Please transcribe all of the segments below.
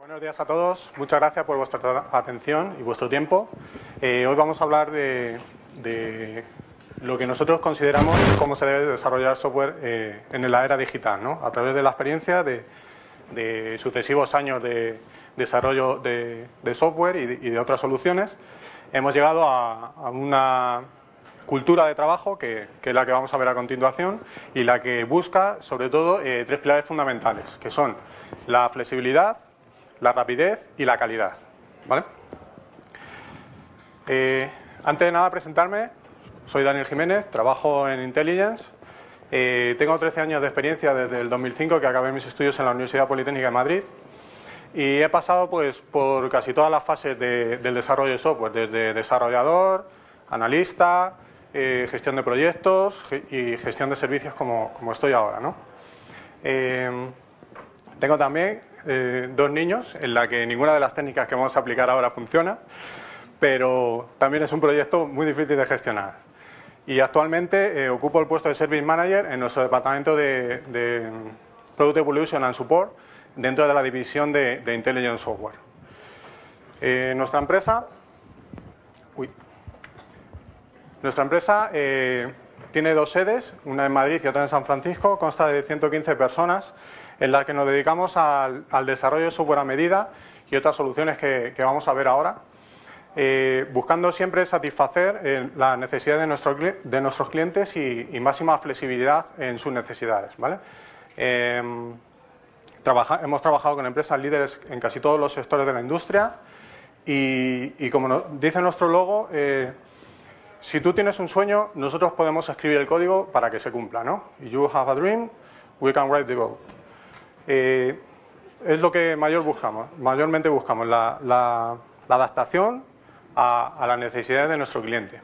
Buenos días a todos, muchas gracias por vuestra atención y vuestro tiempo. Hoy vamos a hablar de lo que nosotros consideramos cómo se debe desarrollar software en la era digital, ¿no? A través de la experiencia de sucesivos años de desarrollo de software y de otras soluciones, hemos llegado a una cultura de trabajo que es la que vamos a ver a continuación y la que busca, sobre todo, tres pilares fundamentales, que son la flexibilidad, la rapidez y la calidad, ¿vale? Antes de nada presentarme, soy Daniel Jiménez, trabajo en Intelligence, tengo 13 años de experiencia desde el 2005 que acabé mis estudios en la Universidad Politécnica de Madrid y he pasado pues por casi todas las fases del desarrollo de software, desde desarrollador, analista, gestión de proyectos y gestión de servicios como estoy ahora, ¿no? Tengo también dos niños en la que ninguna de las técnicas que vamos a aplicar ahora funciona, pero también es un proyecto muy difícil de gestionar. Y actualmente ocupo el puesto de Service Manager en nuestro departamento de Product Evolution and Support dentro de la división de Intelligent Software. Nuestra empresa tiene dos sedes, una en Madrid y otra en San Francisco, consta de 115 personas en las que nos dedicamos al desarrollo de software a medida y otras soluciones que vamos a ver ahora, buscando siempre satisfacer las necesidades de nuestros clientes y máxima flexibilidad en sus necesidades, ¿vale? Hemos trabajado con empresas líderes en casi todos los sectores de la industria y como dice nuestro logo, si tú tienes un sueño, nosotros podemos escribir el código para que se cumpla, ¿no? You have a dream, we can write the code. Es lo que mayormente buscamos, la adaptación a las necesidades de nuestro cliente.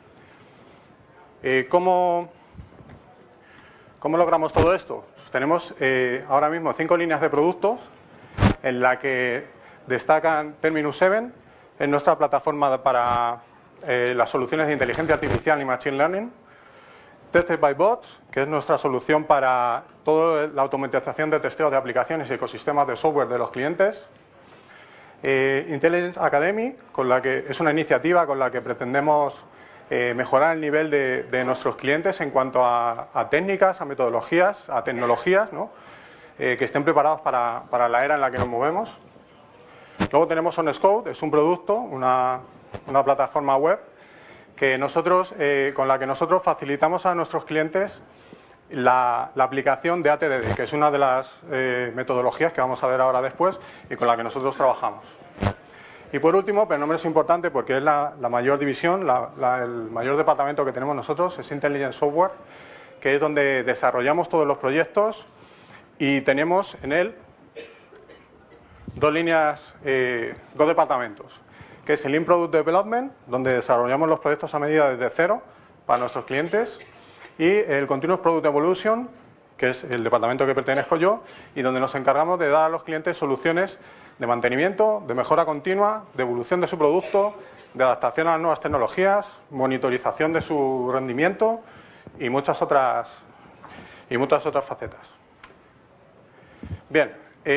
¿Cómo logramos todo esto? Pues tenemos ahora mismo 5 líneas de productos en la que destacan Terminus 7, en nuestra plataforma para las soluciones de inteligencia artificial y machine learning, Tested by Bots, que es nuestra solución para toda la automatización de testeo de aplicaciones y ecosistemas de software de los clientes, Intelligence Academy, es una iniciativa con la que pretendemos mejorar el nivel de nuestros clientes en cuanto a técnicas, a metodologías, a tecnologías, ¿no? Que estén preparados para la era en la que nos movemos. Luego tenemos OnScode, es un producto, una plataforma web con la que nosotros facilitamos a nuestros clientes la aplicación de ATDD, que es una de las metodologías que vamos a ver ahora después y con la que nosotros trabajamos. Y por último, pero no menos importante porque es la mayor división, el mayor departamento que tenemos nosotros, es Intelligent Software, que es donde desarrollamos todos los proyectos y tenemos en él dos departamentos, que es el In-Product Development, donde desarrollamos los proyectos a medida desde cero para nuestros clientes, y el Continuous Product Evolution, que es el departamento que pertenezco yo, y donde nos encargamos de dar a los clientes soluciones de mantenimiento, de mejora continua, de evolución de su producto, de adaptación a las nuevas tecnologías, monitorización de su rendimiento y muchas otras facetas. Bien,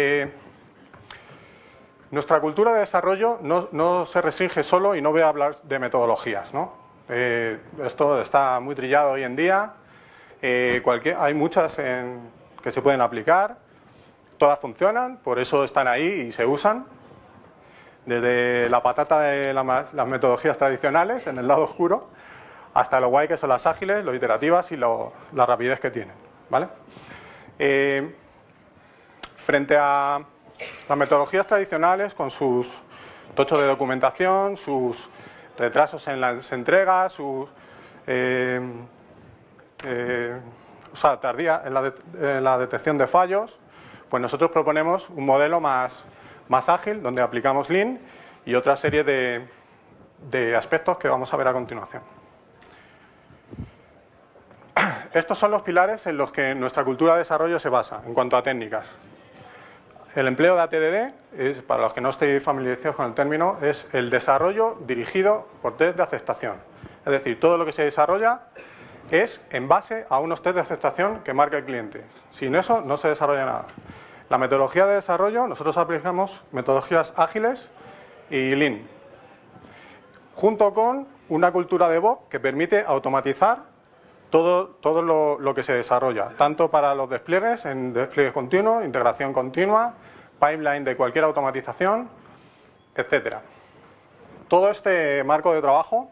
nuestra cultura de desarrollo no se restringe solo, y no voy a hablar de metodologías, ¿no? Esto está muy trillado hoy en día, hay muchas que se pueden aplicar, todas funcionan, por eso están ahí y se usan, desde la patata de las metodologías tradicionales, en el lado oscuro, hasta lo guay que son las ágiles, lo iterativas y la rapidez que tienen, ¿vale? Frente a las metodologías tradicionales, con sus tochos de documentación, sus retrasos en las entregas, tardía en la detección de fallos, pues nosotros proponemos un modelo más ágil, donde aplicamos Lean y otra serie de aspectos que vamos a ver a continuación. Estos son los pilares en los que nuestra cultura de desarrollo se basa en cuanto a técnicas. El empleo de ATDD, para los que no estéis familiarizados con el término, es el desarrollo dirigido por test de aceptación. Es decir, todo lo que se desarrolla es en base a unos test de aceptación que marca el cliente. Sin eso no se desarrolla nada. La metodología de desarrollo, nosotros aplicamos metodologías ágiles y Lean, junto con una cultura de DevOps que permite automatizar todo lo que se desarrolla, tanto para los despliegues, en despliegue continuo, integración continua, pipeline de cualquier automatización, etcétera. Todo este marco de trabajo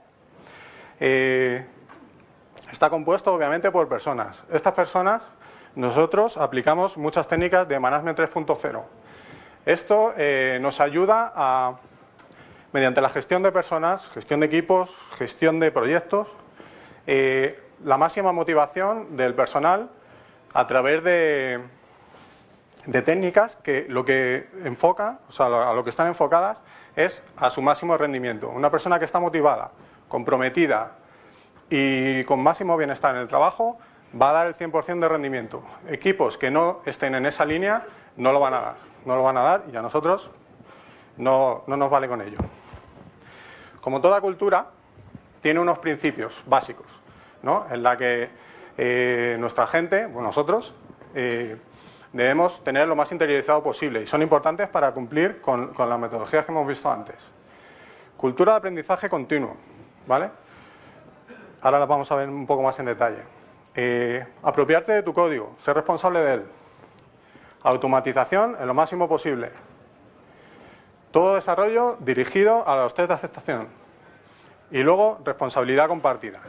está compuesto obviamente por personas. Estas personas, nosotros aplicamos muchas técnicas de Management 3.0. Esto nos ayuda a, mediante la gestión de personas, gestión de equipos, gestión de proyectos, la máxima motivación del personal a través de técnicas que lo que enfoca, o sea, a lo que están enfocadas es a su máximo rendimiento. Una persona que está motivada, comprometida y con máximo bienestar en el trabajo va a dar el 100% de rendimiento. Equipos que no estén en esa línea no lo van a dar. No lo van a dar y a nosotros no nos vale con ello. Como toda cultura, tiene unos principios básicos, ¿no? En la que nuestra gente, bueno, nosotros, debemos tener lo más interiorizado posible y son importantes para cumplir con las metodologías que hemos visto antes. Cultura de aprendizaje continuo, ¿vale? Ahora las vamos a ver un poco más en detalle. Apropiarte de tu código, ser responsable de él. Automatización en lo máximo posible. Todo desarrollo dirigido a los test de aceptación. Y luego, responsabilidad compartida.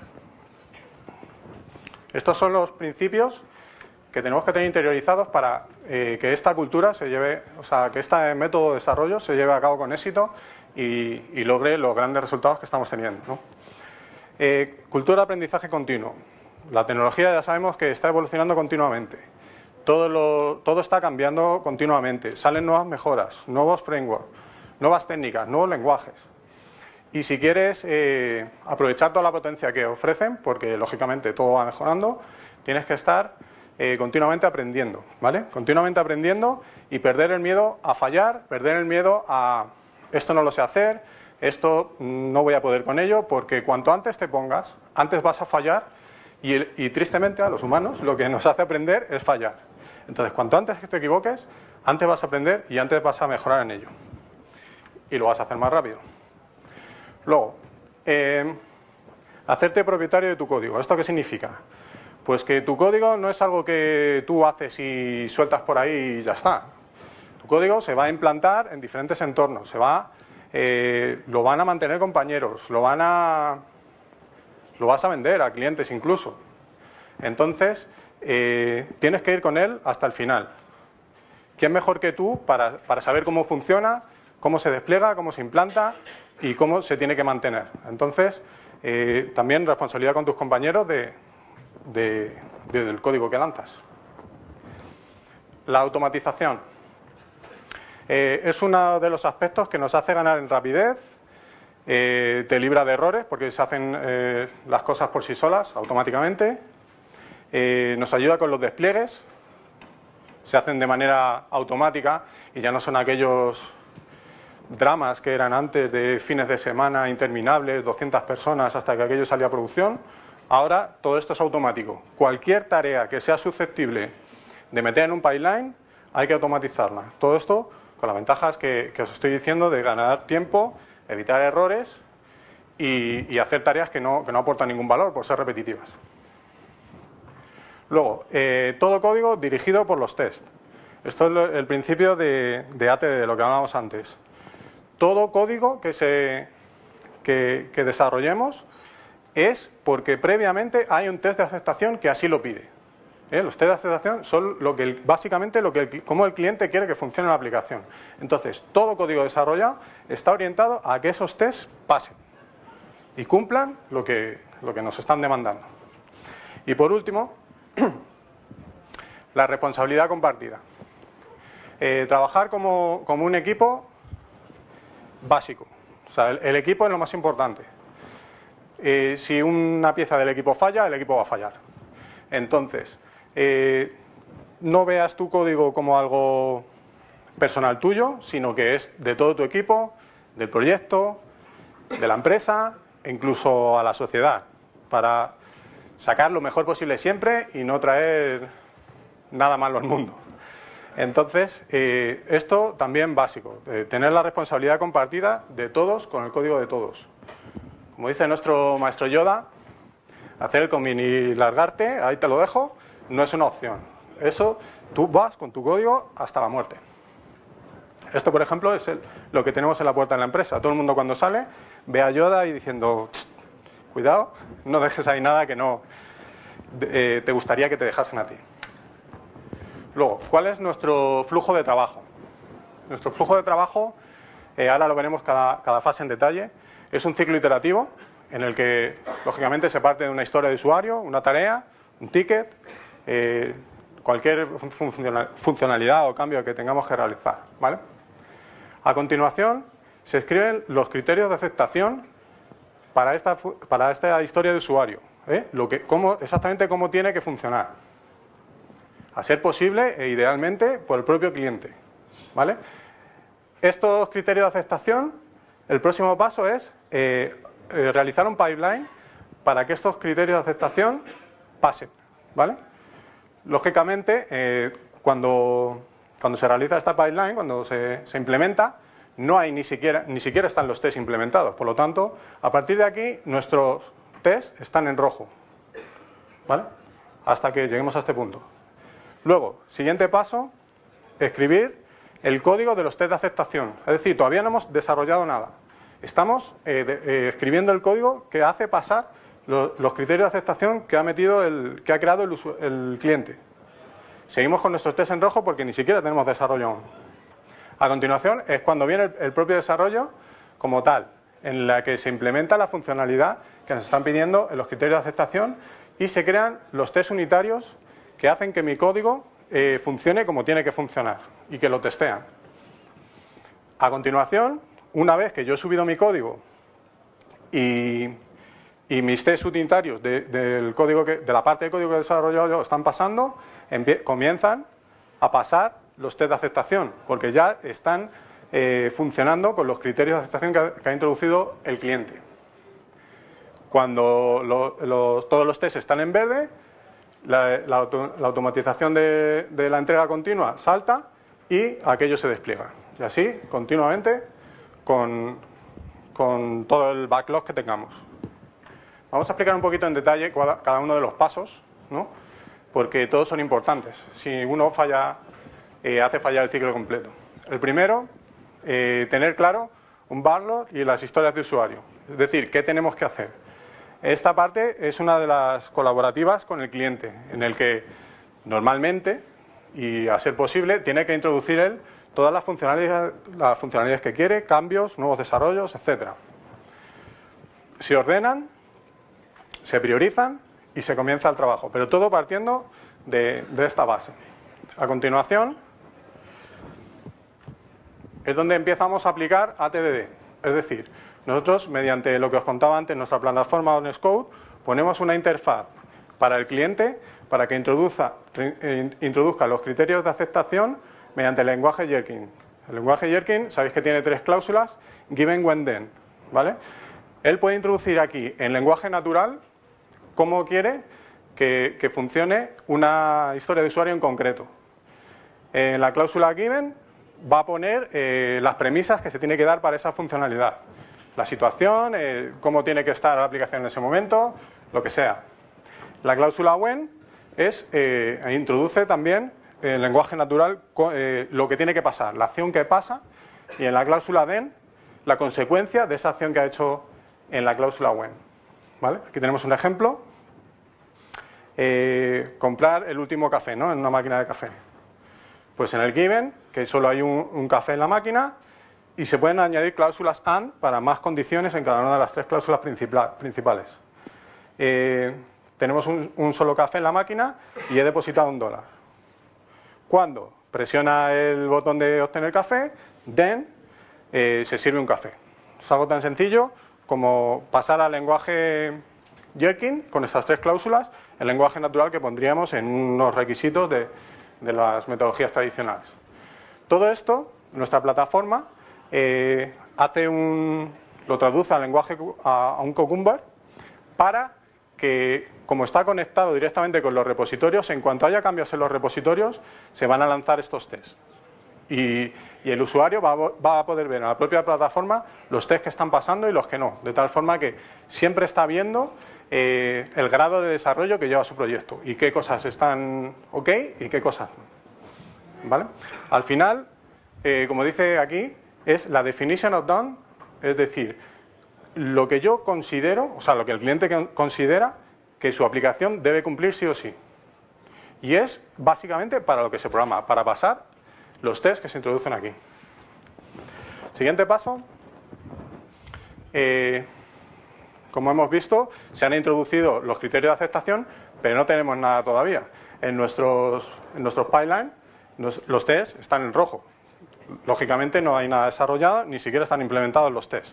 Estos son los principios que tenemos que tener interiorizados para que esta cultura se lleve, o sea, que este método de desarrollo se lleve a cabo con éxito y logre los grandes resultados que estamos teniendo, ¿no? Cultura de aprendizaje continuo. La tecnología ya sabemos que está evolucionando continuamente. Todo está cambiando continuamente. Salen nuevas mejoras, nuevos frameworks, nuevas técnicas, nuevos lenguajes. Y si quieres aprovechar toda la potencia que ofrecen, porque lógicamente todo va mejorando, tienes que estar continuamente aprendiendo, ¿vale? Continuamente aprendiendo y perder el miedo a fallar, perder el miedo a esto no lo sé hacer, esto no voy a poder con ello, porque cuanto antes te pongas, antes vas a fallar y tristemente a los humanos lo que nos hace aprender es fallar. Entonces, cuanto antes te equivoques, antes vas a aprender y antes vas a mejorar en ello. Y lo vas a hacer más rápido. Luego, hacerte propietario de tu código. ¿Esto qué significa? Pues que tu código no es algo que tú haces y sueltas por ahí y ya está. Tu código se va a implantar en diferentes entornos, lo van a mantener compañeros, lo vas a vender a clientes incluso. Entonces, tienes que ir con él hasta el final. ¿Quién mejor que tú para saber cómo funciona, cómo se despliega, cómo se implanta y cómo se tiene que mantener? Entonces, también responsabilidad con tus compañeros del código que lanzas. La automatización es uno de los aspectos que nos hace ganar en rapidez, te libra de errores porque se hacen las cosas por sí solas automáticamente, nos ayuda con los despliegues, se hacen de manera automática y ya no son aquellos dramas que eran antes de fines de semana interminables, 200 personas hasta que aquello salía a producción. Ahora todo esto es automático. Cualquier tarea que sea susceptible de meter en un pipeline, hay que automatizarla. Todo esto con las ventajas que os estoy diciendo de ganar tiempo, evitar errores y hacer tareas que no aportan ningún valor por ser repetitivas. Luego, todo código dirigido por los test. Esto es el principio de ATD, de lo que hablábamos antes. Todo código que desarrollemos es porque previamente hay un test de aceptación que así lo pide. Los test de aceptación son básicamente cómo el cliente quiere que funcione la aplicación. Entonces, todo código desarrollado está orientado a que esos tests pasen y cumplan lo que nos están demandando. Y por último, la responsabilidad compartida. Trabajar como un equipo básico. O sea, el equipo es lo más importante. Si una pieza del equipo falla, el equipo va a fallar. Entonces, no veas tu código como algo personal tuyo, sino que es de todo tu equipo, del proyecto, de la empresa e incluso a la sociedad, para sacar lo mejor posible siempre y no traer nada malo al mundo. Entonces, esto también básico, tener la responsabilidad compartida de todos con el código de todos. Como dice nuestro maestro Yoda, hacer el commit y largarte, ahí te lo dejo, no es una opción. Eso, tú vas con tu código hasta la muerte. Esto, por ejemplo, es lo que tenemos en la puerta de la empresa. Todo el mundo cuando sale ve a Yoda y diciendo, cuidado, no dejes ahí nada que no te gustaría que te dejasen a ti. Luego, ¿cuál es nuestro flujo de trabajo? Nuestro flujo de trabajo, ahora lo veremos cada fase en detalle, es un ciclo iterativo en el que, lógicamente, se parte de una historia de usuario, una tarea, un ticket, cualquier funcionalidad o cambio que tengamos que realizar, ¿vale? A continuación, se escriben los criterios de aceptación para esta historia de usuario, exactamente cómo tiene que funcionar. A ser posible e idealmente por el propio cliente, ¿vale? Estos criterios de aceptación, el próximo paso es realizar un pipeline para que estos criterios de aceptación pasen, ¿vale? Lógicamente, cuando se realiza esta pipeline, cuando se implementa, no hay ni siquiera están los tests implementados. Por lo tanto, a partir de aquí, nuestros tests están en rojo, ¿vale? Hasta que lleguemos a este punto. Luego, siguiente paso, escribir el código de los test de aceptación. Es decir, todavía no hemos desarrollado nada. Estamos escribiendo el código que hace pasar los criterios de aceptación que ha creado el cliente. Seguimos con nuestros tests en rojo porque ni siquiera tenemos desarrollo aún. A continuación es cuando viene el propio desarrollo como tal, en la que se implementa la funcionalidad que nos están pidiendo en los criterios de aceptación y se crean los tests unitarios que hacen que mi código funcione como tiene que funcionar y que lo testean. A continuación, una vez que yo he subido mi código y mis tests unitarios de la parte de código que he desarrollado yo están pasando, comienzan a pasar los test de aceptación, porque ya están funcionando con los criterios de aceptación que ha introducido el cliente. Cuando todos los tests están en verde, la automatización de la entrega continua salta y aquello se despliega. Y así, continuamente, con todo el backlog que tengamos. Vamos a explicar un poquito en detalle cada uno de los pasos, ¿no? Porque todos son importantes. Si uno falla, hace fallar el ciclo completo. El primero, tener claro un backlog y las historias de usuario. Es decir, ¿qué tenemos que hacer? Esta parte es una de las colaborativas con el cliente, en el que normalmente, y a ser posible, tiene que introducir él todas las funcionalidades que quiere, cambios, nuevos desarrollos, etc. Se ordenan, se priorizan y se comienza el trabajo, pero todo partiendo de esta base. A continuación, es donde empezamos a aplicar ATDD, es decir, nosotros, mediante lo que os contaba antes, nuestra plataforma OnScode, ponemos una interfaz para el cliente para que introduzca los criterios de aceptación mediante el lenguaje Gherkin. El lenguaje Gherkin, sabéis que tiene 3 cláusulas, given, when, then, ¿vale? Él puede introducir aquí en lenguaje natural cómo quiere que funcione una historia de usuario en concreto. En la cláusula given va a poner las premisas que se tiene que dar para esa funcionalidad. La situación, cómo tiene que estar la aplicación en ese momento, lo que sea. La cláusula when introduce también en lenguaje natural lo que tiene que pasar, la acción que pasa, y en la cláusula then la consecuencia de esa acción que ha hecho en la cláusula when. ¿Vale? Aquí tenemos un ejemplo. Comprar el último café, ¿no? En una máquina de café. Pues en el given, que solo hay un café en la máquina, y se pueden añadir cláusulas AND para más condiciones en cada una de las 3 cláusulas principales. Tenemos un solo café en la máquina y he depositado $1. Cuando presiona el botón de obtener café, then se sirve un café. Es algo tan sencillo como pasar al lenguaje Gherkin con estas 3 cláusulas, el lenguaje natural que pondríamos en unos requisitos de las metodologías tradicionales. Todo esto, nuestra plataforma, lo traduce al lenguaje a un Cucumber para que, como está conectado directamente con los repositorios, en cuanto haya cambios en los repositorios, se van a lanzar estos tests. Y el usuario va a poder ver en la propia plataforma los tests que están pasando y los que no, de tal forma que siempre está viendo el grado de desarrollo que lleva su proyecto y qué cosas están ok y qué cosas no. ¿Vale? Al final, como dice aquí, es la definition of done, es decir, lo que yo considero, o sea, lo que el cliente considera que su aplicación debe cumplir sí o sí. Y es básicamente para lo que se programa, para pasar los tests que se introducen aquí. Siguiente paso. Como hemos visto, se han introducido los criterios de aceptación, pero no tenemos nada todavía. En nuestros pipelines, los tests están en rojo. Lógicamente no hay nada desarrollado, ni siquiera están implementados los tests.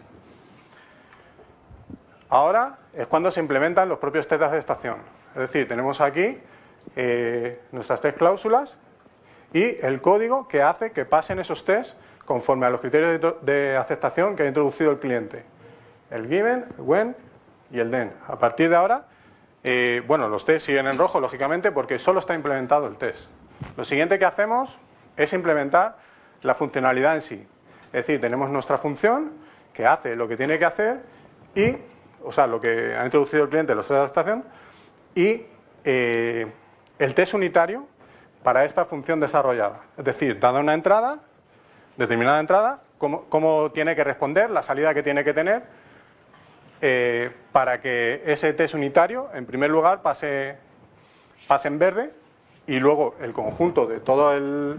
Ahora es cuando se implementan los propios tests de aceptación. Es decir, tenemos aquí nuestras tres cláusulas y el código que hace que pasen esos tests conforme a los criterios de aceptación que ha introducido el cliente. El given, el when y el then. A partir de ahora, bueno, los tests siguen en rojo, lógicamente, porque solo está implementado el test. Lo siguiente que hacemos es implementar la funcionalidad en sí. Es decir, tenemos nuestra función que hace lo que tiene que hacer y, o sea, lo que ha introducido el cliente, los tests de adaptación, y el test unitario para esta función desarrollada. Es decir, dada una entrada, determinada entrada, cómo tiene que responder, la salida que tiene que tener, para que ese test unitario, en primer lugar, pase en verde y luego el conjunto de todo el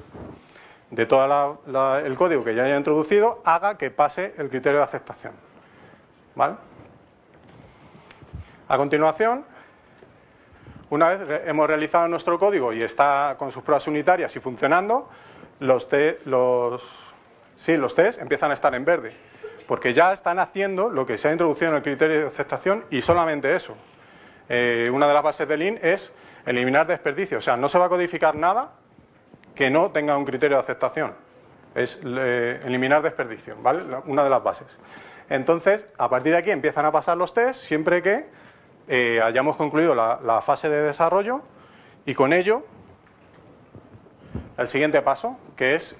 código que ya haya introducido haga que pase el criterio de aceptación. ¿Vale? A continuación, una vez hemos realizado nuestro código y está con sus pruebas unitarias y funcionando, los tests empiezan a estar en verde, porque ya están haciendo lo que se ha introducido en el criterio de aceptación y solamente eso. Una de las bases de Lean es eliminar desperdicio, o sea, no se va a codificar nada que no tenga un criterio de aceptación. Es eliminar desperdicio, ¿vale? Una de las bases. Entonces, a partir de aquí empiezan a pasar los tests siempre que hayamos concluido la fase de desarrollo y con ello el siguiente paso, que es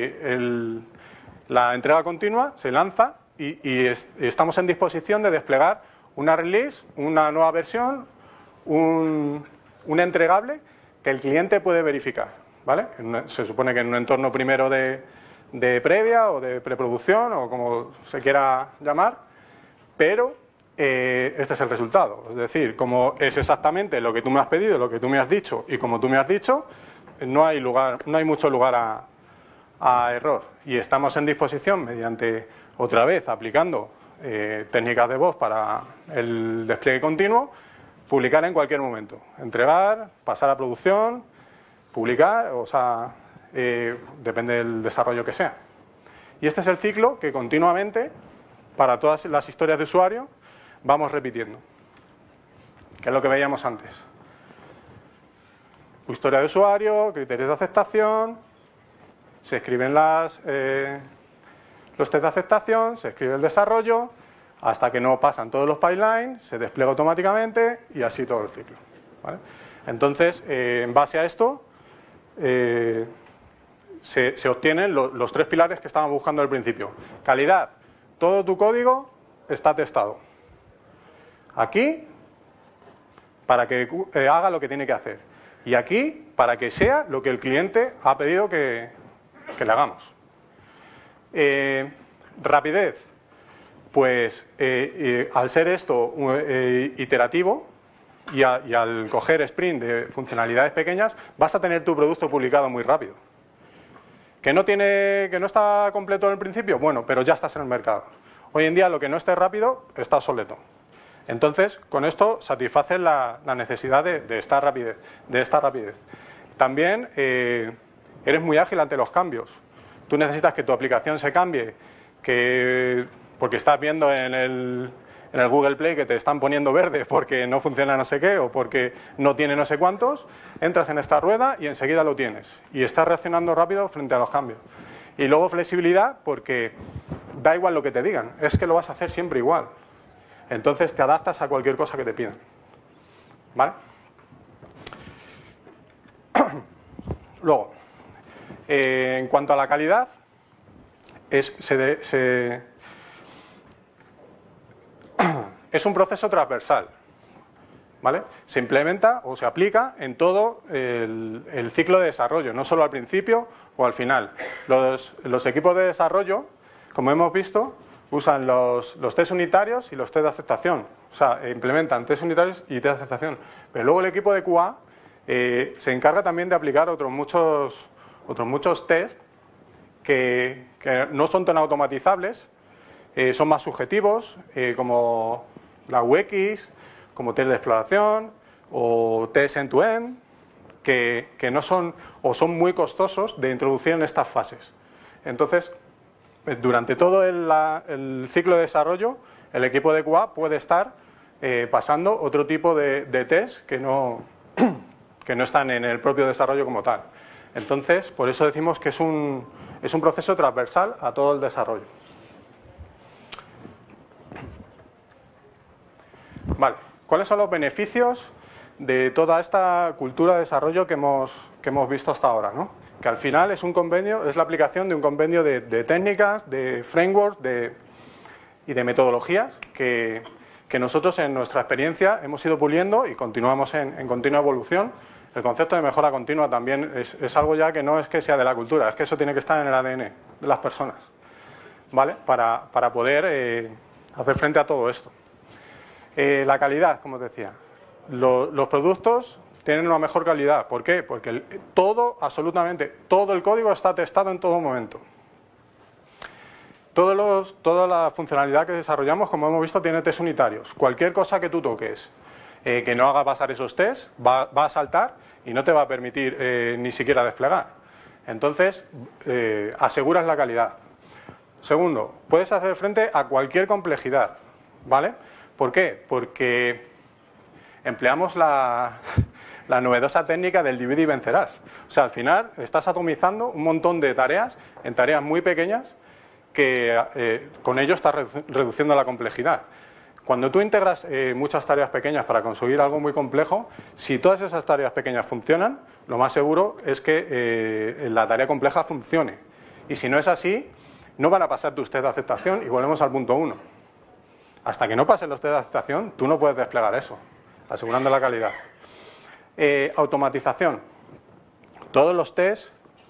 la entrega continua, se lanza y estamos en disposición de desplegar una release, una nueva versión, un entregable que el cliente puede verificar, ¿vale? Se supone que en un entorno primero de previa o de preproducción o como se quiera llamar, pero este es el resultado. Es decir, como es exactamente lo que tú me has pedido, lo que tú me has dicho y como tú me has dicho, no hay mucho lugar a error. Y estamos en disposición, mediante, otra vez, aplicando técnicas de voz para el despliegue continuo, publicar en cualquier momento. Entregar, pasar a producción, publicar, o sea, depende del desarrollo que sea. Y este es el ciclo que continuamente, para todas las historias de usuario, vamos repitiendo, que es lo que veíamos antes. Historia de usuario, criterios de aceptación, se escriben los test de aceptación, se escribe el desarrollo, hasta que no pasan todos los pipelines, se despliega automáticamente y así todo el ciclo, ¿vale? Entonces, en base a esto, se obtienen los tres pilares que estábamos buscando al principio. Calidad, todo tu código está testado. Aquí, para que haga lo que tiene que hacer. Y aquí, para que sea lo que el cliente ha pedido que le hagamos. Rapidez. Pues al ser esto iterativo y al coger sprint de funcionalidades pequeñas, vas a tener tu producto publicado muy rápido. ¿Que no está completo en el principio? Bueno, pero ya estás en el mercado. Hoy en día lo que no esté rápido está obsoleto. Entonces, con esto satisfaces la necesidad de esta rapidez. También eres muy ágil ante los cambios. Tú necesitas que tu aplicación se cambie, porque estás viendo en el Google Play que te están poniendo verde porque no funciona no sé qué o porque no tiene no sé cuántos, entras en esta rueda y enseguida lo tienes. Y estás reaccionando rápido frente a los cambios. Y luego flexibilidad, porque da igual lo que te digan, es que lo vas a hacer siempre igual. Entonces te adaptas a cualquier cosa que te pidan. ¿vale? Luego, en cuanto a la calidad, es un proceso transversal, ¿vale? Se implementa o se aplica en todo el ciclo de desarrollo, no solo al principio o al final. Los equipos de desarrollo, como hemos visto, usan los test unitarios y los test de aceptación. O sea, implementan test unitarios y test de aceptación. Pero luego el equipo de QA se encarga también de aplicar otros muchos test que no son tan automatizables, son más subjetivos, como la UX, como test de exploración o test end-to-end, que no son o son muy costosos de introducir en estas fases. Entonces, durante todo el ciclo de desarrollo, el equipo de QA puede estar pasando otro tipo de test que no están en el propio desarrollo como tal. Entonces, por eso decimos que es un proceso transversal a todo el desarrollo. Vale, ¿cuáles son los beneficios de toda esta cultura de desarrollo que hemos visto hasta ahora, ¿no? Que al final es un convenio, es la aplicación de un convenio de técnicas, de frameworks y de metodologías que nosotros en nuestra experiencia hemos ido puliendo y continuamos en continua evolución. El concepto de mejora continua también es algo ya que no es que sea de la cultura, es que eso tiene que estar en el ADN de las personas, ¿vale? Para poder hacer frente a todo esto. La calidad, como os decía. Los productos tienen una mejor calidad. ¿Por qué? Porque absolutamente todo el código está testado en todo momento. Toda la funcionalidad que desarrollamos, como hemos visto, tiene test unitarios. Cualquier cosa que tú toques que no haga pasar esos tests va a saltar y no te va a permitir ni siquiera desplegar. Entonces, aseguras la calidad. Segundo, puedes hacer frente a cualquier complejidad, ¿vale? ¿Por qué? Porque empleamos la novedosa técnica del divide y vencerás. O sea, al final estás atomizando un montón de tareas en tareas muy pequeñas que con ello estás reduciendo la complejidad. Cuando tú integras muchas tareas pequeñas para conseguir algo muy complejo, si todas esas tareas pequeñas funcionan, lo más seguro es que la tarea compleja funcione. Y si no es así, no van a pasar tus test de aceptación y volvemos al punto 1. Hasta que no pasen los test de aceptación, tú no puedes desplegar eso, asegurando la calidad. Automatización. Todos los tests,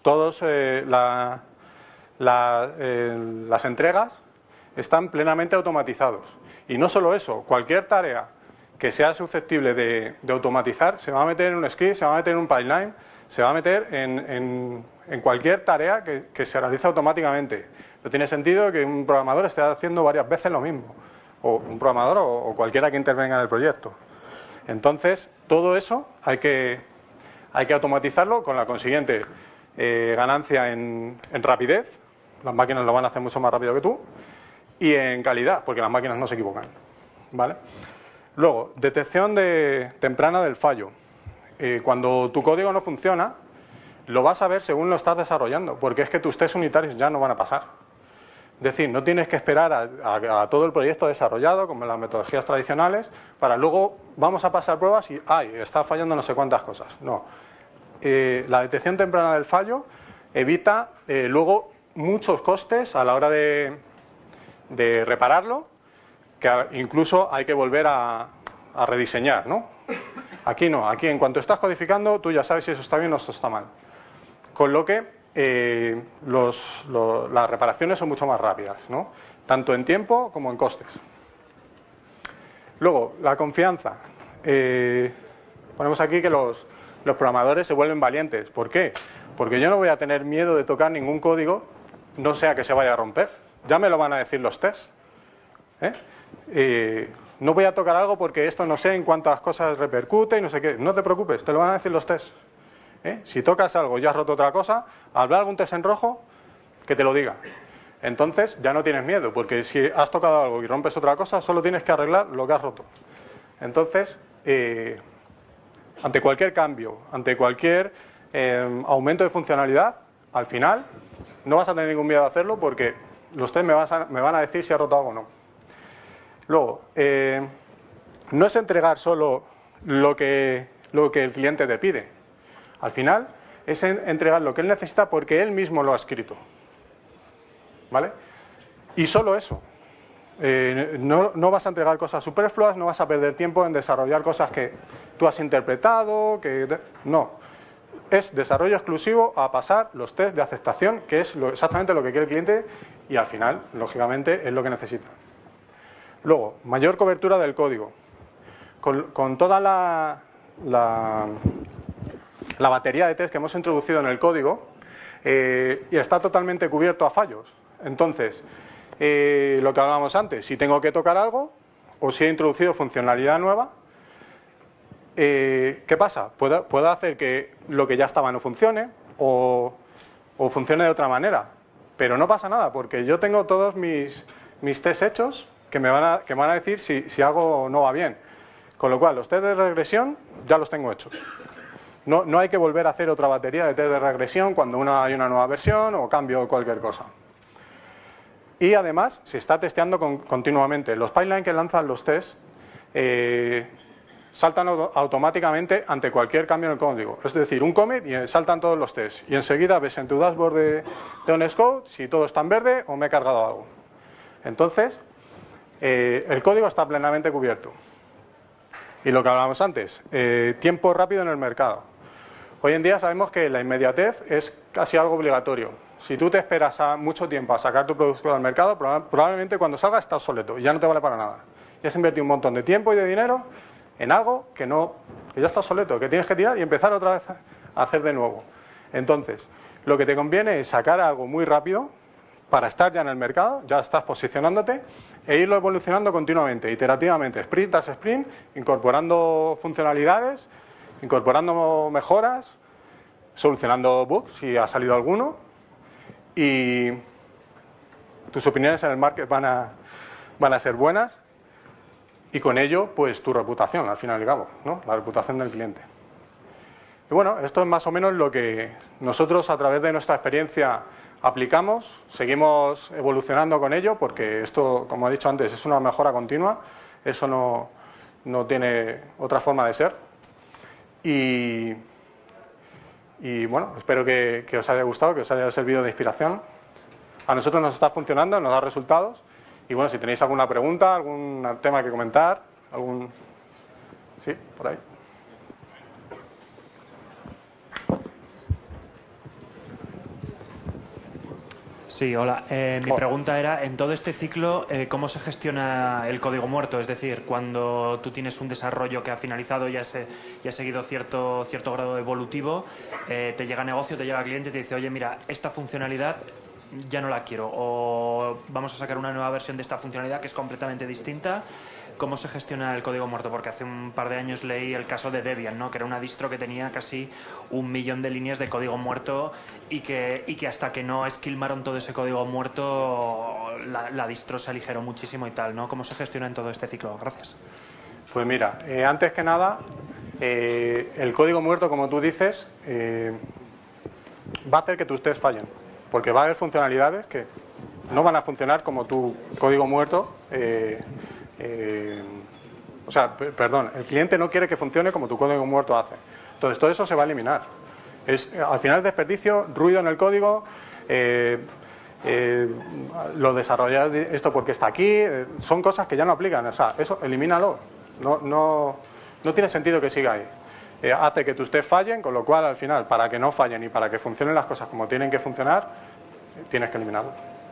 las entregas están plenamente automatizados. Y no solo eso, cualquier tarea que sea susceptible de automatizar se va a meter en un script, se va a meter en un pipeline, se va a meter en cualquier tarea que se realice automáticamente. No tiene sentido que un programador esté haciendo varias veces lo mismo, o un programador o cualquiera que intervenga en el proyecto. Entonces, todo eso hay que automatizarlo con la consiguiente ganancia en rapidez. Las máquinas lo van a hacer mucho más rápido que tú. Y en calidad, porque las máquinas no se equivocan, ¿vale? Luego, detección temprana del fallo. Cuando tu código no funciona, lo vas a ver según lo estás desarrollando, porque es que tus tests unitarios ya no van a pasar. Es decir, no tienes que esperar a todo el proyecto desarrollado, como en las metodologías tradicionales, para luego vamos a pasar pruebas y está fallando no sé cuántas cosas. No. La detección temprana del fallo evita luego muchos costes a la hora de repararlo, que incluso hay que volver a rediseñar, ¿no? Aquí no, aquí en cuanto estás codificando tú ya sabes si eso está bien o eso está mal. Con lo que las reparaciones son mucho más rápidas, ¿no? Tanto en tiempo como en costes. Luego, la confianza. Ponemos aquí que los programadores se vuelven valientes. ¿Por qué? Porque yo no voy a tener miedo de tocar ningún código, no sea que se vaya a romper. Ya me lo van a decir los tests. No voy a tocar algo porque esto no sé en cuántas cosas repercute y no sé qué. No te preocupes, te lo van a decir los tests. Si tocas algo y has roto otra cosa, habrá algún test en rojo que te lo diga. Entonces ya no tienes miedo, porque si has tocado algo y rompes otra cosa, solo tienes que arreglar lo que has roto. Entonces, ante cualquier cambio, ante cualquier aumento de funcionalidad, al final no vas a tener ningún miedo a hacerlo porque los test me van a decir si ha roto algo o no. Luego, no es entregar solo lo que el cliente te pide. Al final es entregar lo que él necesita porque él mismo lo ha escrito. ¿Vale? Y solo eso. No vas a entregar cosas superfluas, no vas a perder tiempo en desarrollar cosas que tú has interpretado, no. Es desarrollo exclusivo a pasar los test de aceptación, que es exactamente lo que quiere el cliente y al final, lógicamente, es lo que necesita. Luego, mayor cobertura del código. Con toda la batería de test que hemos introducido en el código, y está totalmente cubierto a fallos. Entonces, lo que hablábamos antes, si tengo que tocar algo o si he introducido funcionalidad nueva, ¿qué pasa? Puedo hacer que lo que ya estaba no funcione o funcione de otra manera, pero no pasa nada porque yo tengo todos mis tests hechos que me van a decir si algo no va bien. Con lo cual, los test de regresión ya los tengo hechos. No hay que volver a hacer otra batería de test de regresión cuando hay una nueva versión o cambio cualquier cosa. Y además se está testeando continuamente. Los pipelines que lanzan los tests saltan automáticamente ante cualquier cambio en el código. Es decir, un commit y saltan todos los tests. Y enseguida ves en tu dashboard de Honest Code si todo está en verde o me he cargado algo. Entonces, el código está plenamente cubierto. Y lo que hablábamos antes, tiempo rápido en el mercado. Hoy en día sabemos que la inmediatez es casi algo obligatorio. Si tú te esperas mucho tiempo a sacar tu producto al mercado, probablemente cuando salga está obsoleto y ya no te vale para nada. Ya has invertido un montón de tiempo y de dinero en algo que ya está obsoleto, que tienes que tirar y empezar otra vez a hacer de nuevo. Entonces, lo que te conviene es sacar algo muy rápido para estar ya en el mercado, ya estás posicionándote e irlo evolucionando continuamente, iterativamente, sprint tras sprint, incorporando funcionalidades, incorporando mejoras, solucionando bugs si ha salido alguno. Y tus opiniones en el market van a ser buenas y con ello, pues tu reputación, al final y al cabo, ¿no? La reputación del cliente. Y bueno, esto es más o menos lo que nosotros a través de nuestra experiencia aplicamos, seguimos evolucionando con ello porque esto, como he dicho antes, es una mejora continua, eso no tiene otra forma de ser. Y bueno, espero que os haya gustado, que os haya servido de inspiración. A nosotros nos está funcionando, nos da resultados. Y bueno, si tenéis alguna pregunta, algún tema que comentar, Sí, por ahí. Sí, hola. Mi pregunta era, en todo este ciclo, ¿cómo se gestiona el código muerto? Es decir, cuando tú tienes un desarrollo que ha finalizado y ha seguido cierto grado evolutivo, te llega negocio, te llega cliente y te dice, oye, mira, esta funcionalidad ya no la quiero, o vamos a sacar una nueva versión de esta funcionalidad que es completamente distinta. ¿Cómo se gestiona el código muerto? Porque hace un par de años leí el caso de Debian, ¿no? Que era una distro que tenía casi 1 millón de líneas de código muerto y que hasta que no esquilmaron todo ese código muerto, la distro se aligeró muchísimo y tal, ¿no? ¿Cómo se gestiona en todo este ciclo? Gracias. Pues mira, antes que nada, el código muerto, como tú dices, va a hacer que tus tests fallen, porque va a haber funcionalidades que no van a funcionar como tu código muerto. Perdón, el cliente no quiere que funcione como tu código muerto hace. Entonces, todo eso se va a eliminar. Al final, desperdicio, ruido en el código, lo desarrollar esto porque está aquí, son cosas que ya no aplican. O sea, eso, elimínalo. No tiene sentido que siga ahí. Hace que tus tests fallen, con lo cual, al final, para que no fallen y para que funcionen las cosas como tienen que funcionar, tienes que eliminarlo.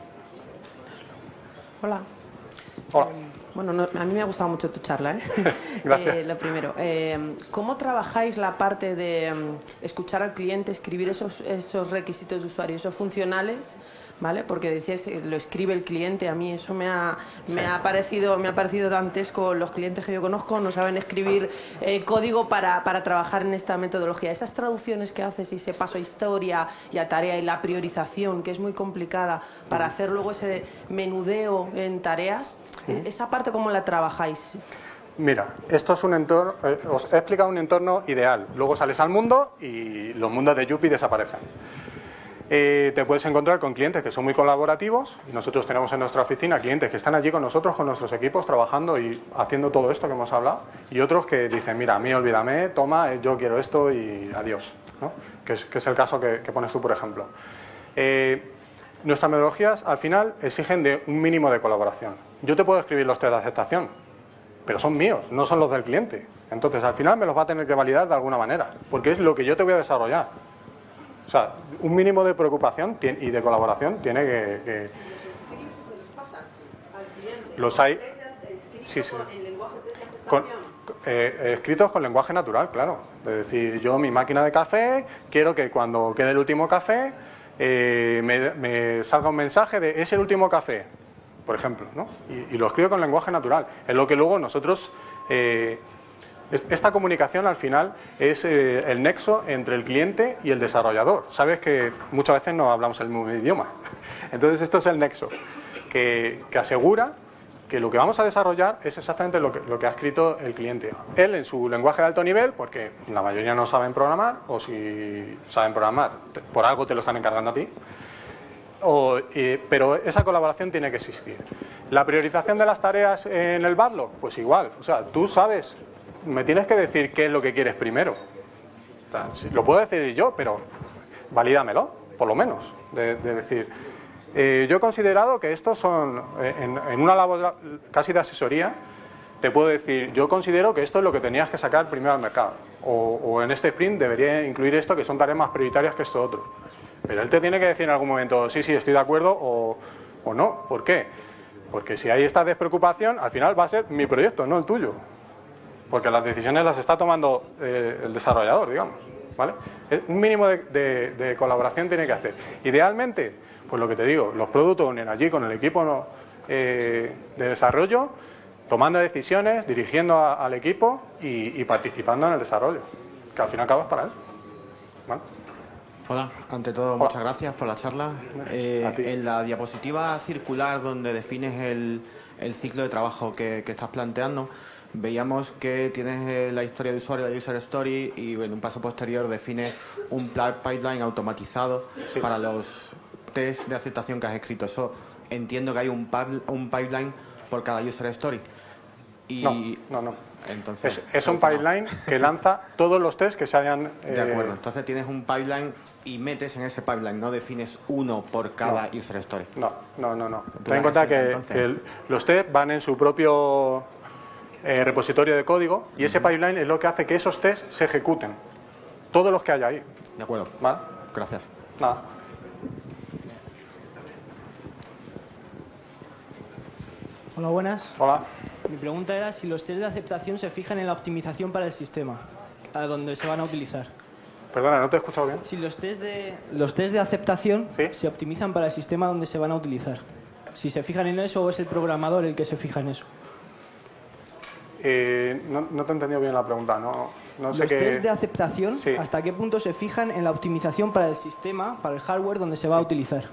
Hola. Hola. Bueno, a mí me ha gustado mucho tu charla, ¿eh? Gracias. Lo primero, ¿cómo trabajáis la parte de escuchar al cliente, escribir esos requisitos de usuario, esos funcionales, ¿vale? Porque decías, lo escribe el cliente, a mí eso me ha parecido dantesco. Los clientes que yo conozco no saben escribir código para trabajar en esta metodología. Esas traducciones que haces y ese paso a historia y a tarea y la priorización, que es muy complicada, para hacer luego ese menudeo en tareas, esa parte, ¿cómo la trabajáis? Mira, esto es un entorno, os he explicado un entorno ideal. Luego sales al mundo y los mundos de Yuppie desaparecen. Te puedes encontrar con clientes que son muy colaborativos, y nosotros tenemos en nuestra oficina clientes que están allí con nosotros, con nuestros equipos, trabajando y haciendo todo esto que hemos hablado, y otros que dicen, mira, a mí olvídame, toma, yo quiero esto y adiós, ¿no? Que es el caso que pones tú, por ejemplo. Nuestras metodologías, al final, exigen de un mínimo de colaboración. Yo te puedo escribir los test de aceptación, pero son míos, no son los del cliente. Entonces, al final me los va a tener que validar de alguna manera, porque es lo que yo te voy a desarrollar. O sea, un mínimo de preocupación y de colaboración tiene que... Los hay... Sí, sí. Escritos con lenguaje natural, claro. Es decir, yo mi máquina de café, quiero que cuando quede el último café, me salga un mensaje de es el último café, por ejemplo, ¿no? Y lo escribo con lenguaje natural. Es lo que luego nosotros... Esta comunicación al final es el nexo entre el cliente y el desarrollador. Sabes que muchas veces no hablamos el mismo idioma. Entonces esto es el nexo que asegura que lo que vamos a desarrollar es exactamente lo que ha escrito el cliente. Él en su lenguaje de alto nivel, porque la mayoría no saben programar, o si saben programar, por algo te lo están encargando a ti. Pero esa colaboración tiene que existir. La priorización de las tareas en el backlog, pues igual. O sea, tú sabes... Me tienes que decir qué es lo que quieres primero. O sea, lo puedo decidir yo, pero valídamelo, por lo menos. De decir, yo he considerado que estos son, en una labor casi de asesoría, te puedo decir, yo considero que esto es lo que tenías que sacar primero al mercado. O en este sprint debería incluir esto, que son tareas más prioritarias que esto otro. Pero él te tiene que decir en algún momento, sí, sí, estoy de acuerdo, o no. ¿Por qué? Porque si hay esta despreocupación, al final va a ser mi proyecto, no el tuyo. Porque las decisiones las está tomando el desarrollador, digamos, ¿vale? Un mínimo de colaboración tiene que hacer. Idealmente, pues lo que te digo, los product owners allí con el equipo de desarrollo, tomando decisiones, dirigiendo al equipo y participando en el desarrollo, que al fin y al cabo es para él, ¿vale? Hola, ante todo, muchas gracias por la charla. En la diapositiva circular donde defines el ciclo de trabajo que estás planteando, veíamos que tienes la historia de usuario, la user story, y en un paso posterior defines un pipeline automatizado para los test de aceptación que has escrito. Eso entiendo que hay un pipeline por cada user story. No. Entonces, es un pipeline que lanza todos los tests que se hayan... De acuerdo. Entonces tienes un pipeline y metes en ese pipeline, no defines uno por cada user story. No. Ten en cuenta que los tests van en su propio... repositorio de código, y ese pipeline es lo que hace que esos tests se ejecuten, todos los que hay ahí. De acuerdo. ¿Vale? Gracias. Nada. Hola, buenas. Hola. Mi pregunta era si los test de aceptación se fijan en la optimización para el sistema, a donde se van a utilizar. Perdona, no te he escuchado bien. Si los test de aceptación ¿Sí? se optimizan para el sistema donde se van a utilizar. Si se fijan en eso o es el programador el que se fija en eso. No te he entendido bien la pregunta. No sé los qué... test de aceptación, sí. ¿Hasta qué punto se fijan en la optimización para el sistema, para el hardware donde se va a utilizar?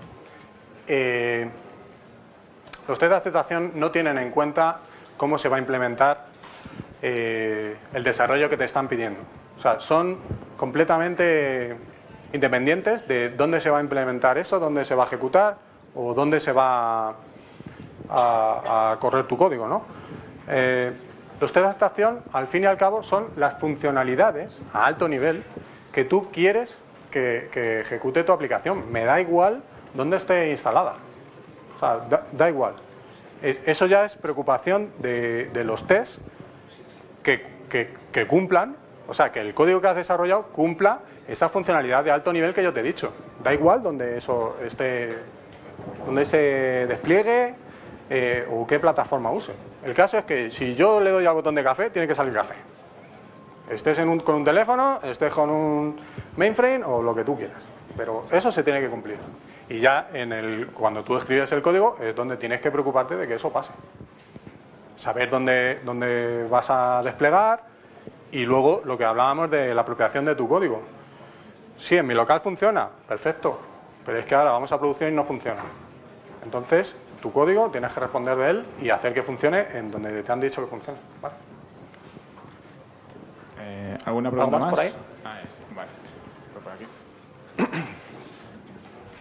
Los test de aceptación no tienen en cuenta cómo se va a implementar el desarrollo que te están pidiendo. O sea, son completamente independientes de dónde se va a implementar eso, dónde se va a ejecutar o dónde se va a correr tu código, ¿no? Los test de adaptación, al fin y al cabo, son las funcionalidades a alto nivel que tú quieres que ejecute tu aplicación. Me da igual dónde esté instalada. O sea, da igual. Eso ya es preocupación de los tests que cumplan, o sea, que el código que has desarrollado cumpla esa funcionalidad de alto nivel que yo te he dicho. Da igual donde eso esté, donde se despliegue o qué plataforma use. El caso es que si yo le doy al botón de café, tiene que salir café. Estés con un teléfono, estés con un mainframe o lo que tú quieras. Pero eso se tiene que cumplir. Y ya cuando tú escribes el código es donde tienes que preocuparte de que eso pase. Saber dónde vas a desplegar y luego lo que hablábamos de la apropiación de tu código. Sí, en mi local funciona, perfecto. Pero es que ahora vamos a producción y no funciona. Entonces, tu código tienes que responder de él y hacer que funcione en donde te han dicho que funcione. ¿Vale? ¿Alguna pregunta ¿Algo más por ahí? Vale. Por aquí.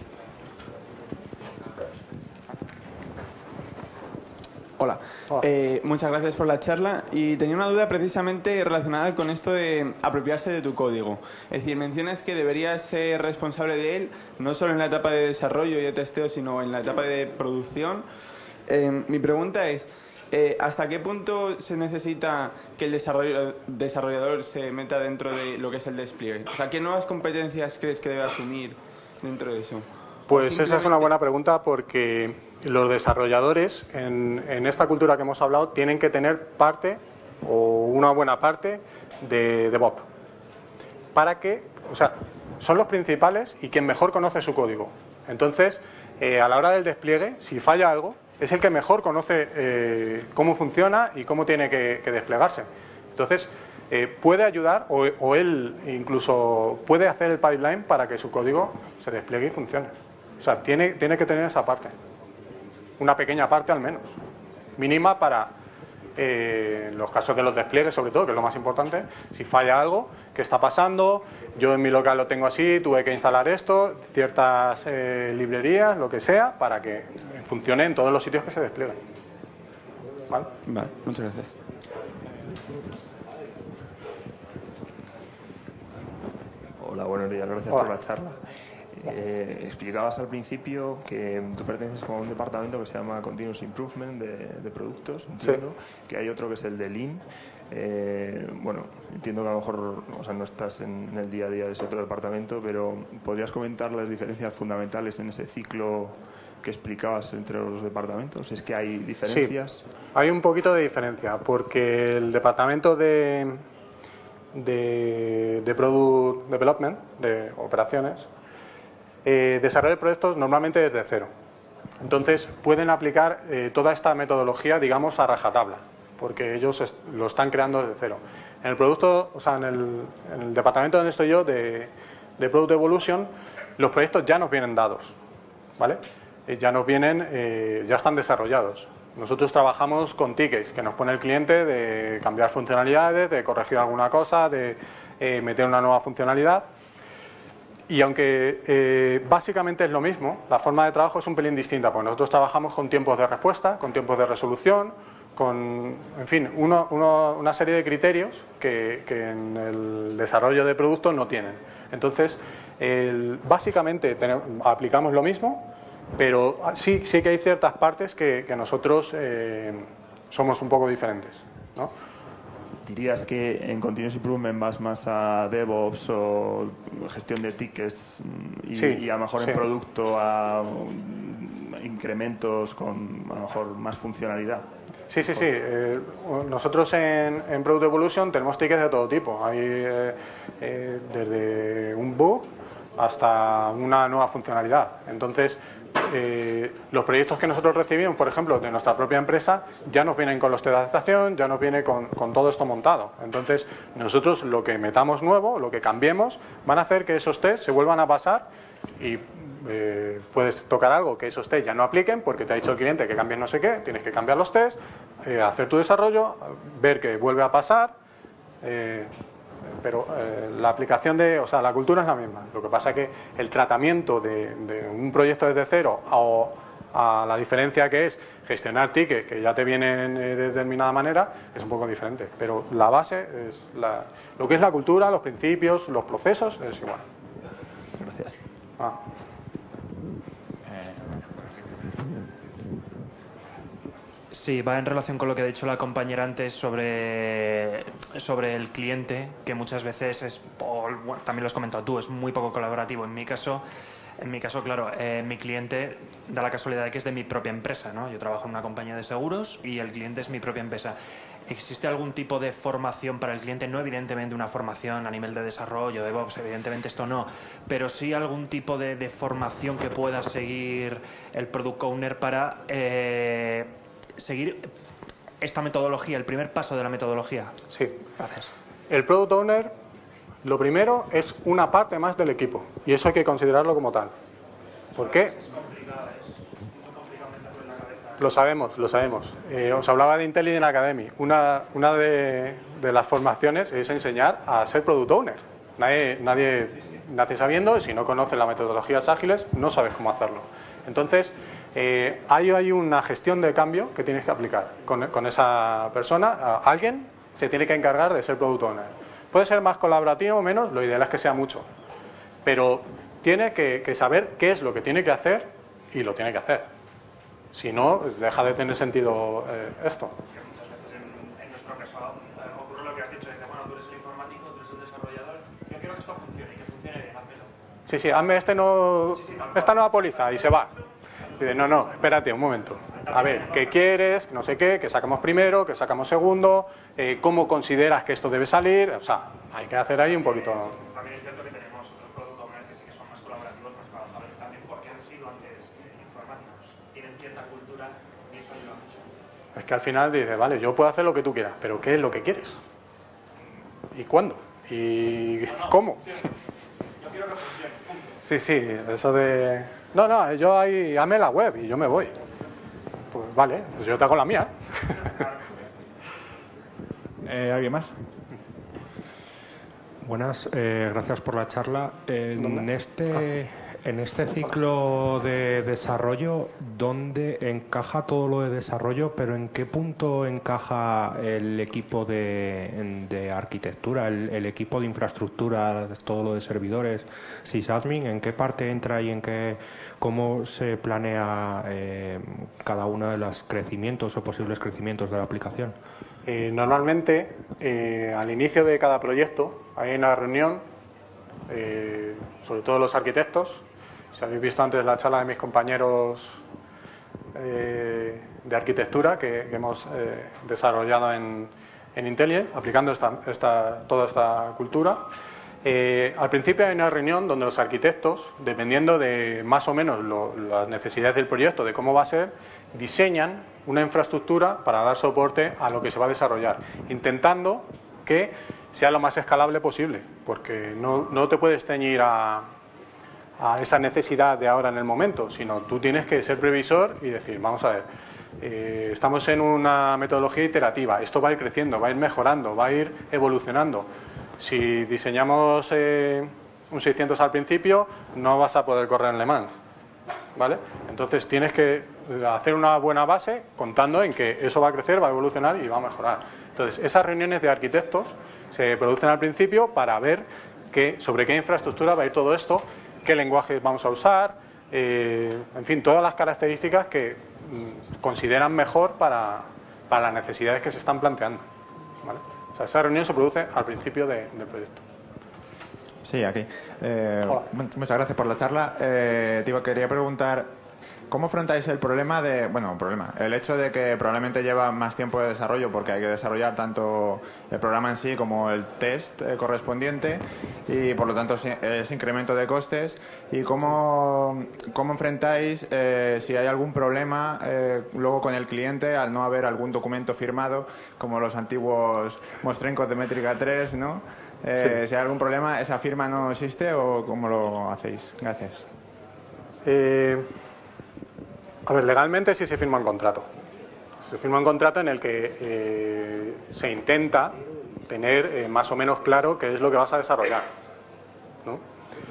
Hola. Muchas gracias por la charla y tenía una duda precisamente relacionada con esto de apropiarse de tu código. Es decir, mencionas que deberías ser responsable de él no solo en la etapa de desarrollo y de testeo, sino en la etapa de producción. Mi pregunta es, ¿hasta qué punto se necesita que el desarrollador se meta dentro de lo que es el despliegue? O sea, ¿qué nuevas competencias crees que debe asumir dentro de eso? Pues esa es una buena pregunta porque los desarrolladores en esta cultura que hemos hablado tienen que tener parte o una buena parte de DevOps. Para que, o sea, son los principales y quien mejor conoce su código. Entonces, a la hora del despliegue, si falla algo, es el que mejor conoce cómo funciona y cómo tiene que desplegarse. Entonces, puede ayudar o él incluso puede hacer el pipeline para que su código se despliegue y funcione. O sea, tiene que tener esa parte. Una pequeña parte al menos. Mínima para los casos de los despliegues, sobre todo, que es lo más importante. Si falla algo, ¿qué está pasando? Yo en mi local lo tengo así, tuve que instalar esto, ciertas librerías, lo que sea, para que funcione en todos los sitios que se desplieguen. ¿Vale? Vale, muchas gracias. Hola, buenos días, gracias por la charla. Explicabas al principio que tú perteneces a un departamento que se llama Continuous Improvement de productos, entiendo, que hay otro que es el de Lean. Bueno, entiendo que a lo mejor no estás en el día a día de ese otro departamento, pero ¿podrías comentar las diferencias fundamentales en ese ciclo que explicabas entre los departamentos? ¿Es que hay diferencias? Sí, hay un poquito de diferencia, porque el departamento de Product Development, de operaciones, desarrolla proyectos normalmente desde cero. Entonces pueden aplicar toda esta metodología, digamos, a rajatabla, porque ellos lo están creando desde cero. En el producto, o sea, en el departamento donde estoy yo, de Product Evolution, los proyectos ya nos vienen dados, ¿vale? Ya nos vienen, ya están desarrollados. Nosotros trabajamos con tickets que nos pone el cliente de cambiar funcionalidades, de corregir alguna cosa, de meter una nueva funcionalidad. Y aunque básicamente es lo mismo, la forma de trabajo es un pelín distinta, porque nosotros trabajamos con tiempos de respuesta, con tiempos de resolución, con, en fin, una serie de criterios que en el desarrollo de productos no tienen. Entonces, básicamente aplicamos lo mismo, pero sí que hay ciertas partes que nosotros somos un poco diferentes, ¿no? ¿Dirías que en Continuous Improvement vas más a DevOps o gestión de tickets y a lo mejor en producto a incrementos con a lo mejor más funcionalidad? Sí. Nosotros en Product Evolution tenemos tickets de todo tipo. Hay desde un bug hasta una nueva funcionalidad. Entonces, los proyectos que nosotros recibimos, por ejemplo, de nuestra propia empresa, ya nos vienen con los test de adaptación, ya nos viene con todo esto montado. Entonces, nosotros lo que metamos nuevo, lo que cambiemos, van a hacer que esos tests se vuelvan a pasar y puedes tocar algo que esos tests ya no apliquen porque te ha dicho el cliente que cambies no sé qué, tienes que cambiar los tests, hacer tu desarrollo, ver que vuelve a pasar. Pero la aplicación o sea, la cultura es la misma. Lo que pasa es que el tratamiento de un proyecto desde cero a la diferencia que es gestionar tickets que ya te vienen de determinada manera es un poco diferente. Pero la base es lo que es la cultura, los principios, los procesos es igual. Gracias. Sí, va en relación con lo que ha dicho la compañera antes sobre el cliente, que muchas veces es, bueno, también lo has comentado tú, es muy poco colaborativo. En mi caso, claro, mi cliente da la casualidad de que es de mi propia empresa, ¿no? Yo trabajo en una compañía de seguros y el cliente es mi propia empresa. ¿Existe algún tipo de formación para el cliente? No evidentemente una formación a nivel de desarrollo, de DevOps, evidentemente esto no, pero sí algún tipo de formación que pueda seguir el Product Owner para seguir esta metodología, el primer paso de la metodología. Sí. Gracias. El Product Owner, lo primero, es una parte más del equipo y eso hay que considerarlo como tal. ¿Por qué? Lo sabemos. Os hablaba de Intelligent Academy. Una de las formaciones es enseñar a ser Product Owner. Nadie nace sabiendo y si no conoce las metodologías ágiles no sabes cómo hacerlo. Entonces, Hay una gestión de cambio que tienes que aplicar con esa persona. Alguien se tiene que encargar de ser Product Owner. Puede ser más colaborativo o menos, lo ideal es que sea mucho. Pero tiene que saber qué es lo que tiene que hacer y lo tiene que hacer. Si no, deja de tener sentido esto. Muchas veces en nuestro caso ocurre lo que has dicho, dice, bueno, tú eres el informático, tú eres el desarrollador, yo quiero que esto funcione y que funcione bien, házmelo. Sí, hazme esta nueva póliza y se va. Y dice, no, espérate un momento. A ver, ¿qué quieres? No sé qué, ¿qué sacamos primero? ¿Qué sacamos segundo? ¿Cómo consideras que esto debe salir? O sea, hay que hacer ahí un poquito... También es cierto que tenemos otros product owners que sí que son más colaborativos, más trabajadores también, porque han sido antes informáticos, tienen cierta cultura y eso ayuda mucho. Es que al final dices, vale, yo puedo hacer lo que tú quieras, pero ¿qué es lo que quieres? ¿Y cuándo? ¿Y cómo? Yo quiero que funcione, punto. Sí, eso de... No, yo ahí, hazme la web y yo me voy. Pues vale, pues yo te hago la mía. ¿Alguien más? Buenas, gracias por la charla. En este ciclo de desarrollo, ¿dónde encaja todo lo de desarrollo, pero en qué punto encaja el equipo de arquitectura, el equipo de infraestructura, todo lo de servidores, sysadmin? ¿En qué parte entra y cómo se planea cada uno de los crecimientos o posibles crecimientos de la aplicación? Normalmente, al inicio de cada proyecto, hay una reunión, sobre todo los arquitectos. Si habéis visto antes la charla de mis compañeros de arquitectura que hemos desarrollado en Intelligent, aplicando toda esta cultura. Al principio hay una reunión donde los arquitectos, dependiendo de más o menos las necesidades del proyecto, de cómo va a ser, diseñan una infraestructura para dar soporte a lo que se va a desarrollar, intentando que sea lo más escalable posible, porque no te puedes ceñir a esa necesidad de ahora en el momento, sino tú tienes que ser previsor y decir, vamos a ver, estamos en una metodología iterativa, esto va a ir creciendo, va a ir mejorando, va a ir evolucionando. Si diseñamos un 600 al principio, no vas a poder correr en Le Mans, ¿vale? Entonces tienes que hacer una buena base contando en que eso va a crecer, va a evolucionar y va a mejorar. Entonces esas reuniones de arquitectos se producen al principio para ver sobre qué infraestructura va a ir todo esto, qué lenguajes vamos a usar, en fin, todas las características que consideran mejor para las necesidades que se están planteando, ¿vale? O sea, esa reunión se produce al principio del proyecto. Sí, aquí. Muchas gracias por la charla. Quería preguntar, ¿cómo afrontáis el problema el hecho de que probablemente lleva más tiempo de desarrollo porque hay que desarrollar tanto el programa en sí como el test correspondiente y por lo tanto ese incremento de costes? ¿Y cómo enfrentáis si hay algún problema luego con el cliente al no haber algún documento firmado como los antiguos mostrencos de métrica 3, ¿no? Sí. Si hay algún problema, ¿esa firma no existe o cómo lo hacéis? Gracias. A ver, legalmente sí se firma un contrato. Se firma un contrato en el que se intenta tener más o menos claro qué es lo que vas a desarrollar, ¿no?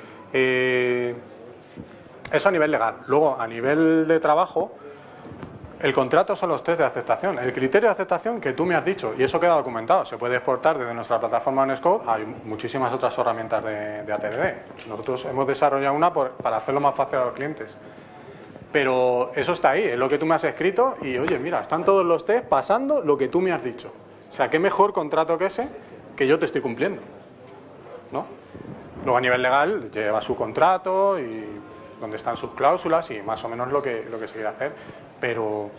Eso a nivel legal. Luego, a nivel de trabajo, el contrato son los test de aceptación. El criterio de aceptación que tú me has dicho, y eso queda documentado, se puede exportar desde nuestra plataforma OnScope. Hay muchísimas otras herramientas de ATDD. Nosotros hemos desarrollado una para hacerlo más fácil a los clientes. Pero eso está ahí, es lo que tú me has escrito y, oye, mira, están todos los test pasando lo que tú me has dicho. O sea, qué mejor contrato que ese que yo te estoy cumpliendo, ¿no? Luego, a nivel legal, lleva su contrato y donde están sus cláusulas y más o menos lo que se quiere hacer. Pero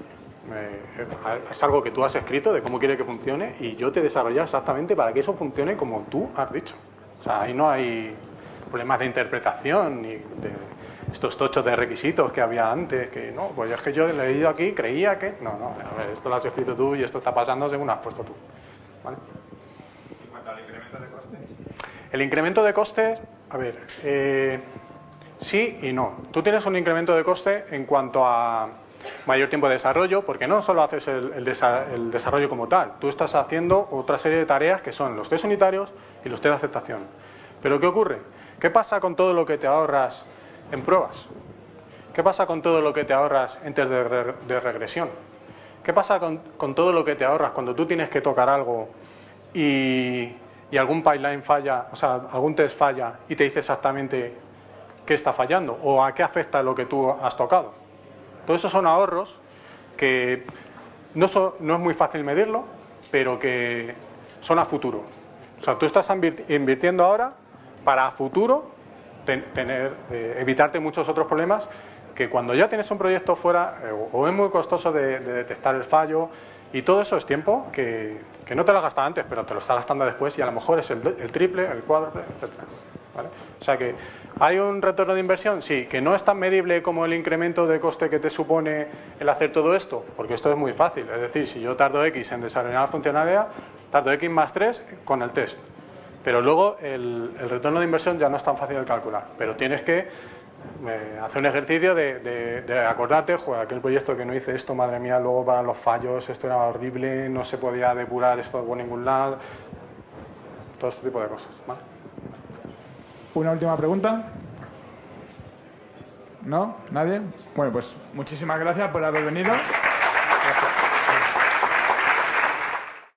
es algo que tú has escrito de cómo quiere que funcione y yo te he desarrollado exactamente para que eso funcione como tú has dicho. O sea, ahí no hay problemas de interpretación ni de estos tochos de requisitos que había antes, que no, pues es que yo he leído aquí, creía que... No, a ver, esto lo has escrito tú y esto está pasando según has puesto tú, ¿vale? ¿En cuanto al incremento de costes? El incremento de costes, a ver, sí y no. Tú tienes un incremento de coste en cuanto a mayor tiempo de desarrollo, porque no solo haces el desarrollo como tal, tú estás haciendo otra serie de tareas que son los test unitarios y los test de aceptación. Pero ¿qué ocurre? ¿Qué pasa con todo lo que te ahorras en pruebas? ¿Qué pasa con todo lo que te ahorras en test de regresión? ¿Qué pasa con todo lo que te ahorras cuando tú tienes que tocar algo y algún pipeline falla, o sea, algún test falla y te dice exactamente qué está fallando o a qué afecta lo que tú has tocado? Todos esos son ahorros que no es muy fácil medirlo, pero que son a futuro. O sea, tú estás invirtiendo ahora para a futuro evitarte muchos otros problemas que cuando ya tienes un proyecto fuera o es muy costoso de detectar el fallo, y todo eso es tiempo que no te lo has gastado antes, pero te lo estás gastando después y a lo mejor es el triple, el cuádruple, etc. ¿Vale? O sea que hay un retorno de inversión, sí, que no es tan medible como el incremento de coste que te supone el hacer todo esto, porque esto es muy fácil. Es decir, si yo tardo X en desarrollar la funcionalidad, tardo X más 3 con el test. Pero luego el retorno de inversión ya no es tan fácil de calcular, pero tienes que hacer un ejercicio de acordarte, joder, aquel proyecto que no hice esto, madre mía, luego para los fallos, esto era horrible, no se podía depurar esto por ningún lado, todo este tipo de cosas, ¿vale? ¿Una última pregunta? ¿No? ¿Nadie? Bueno, pues muchísimas gracias por haber venido.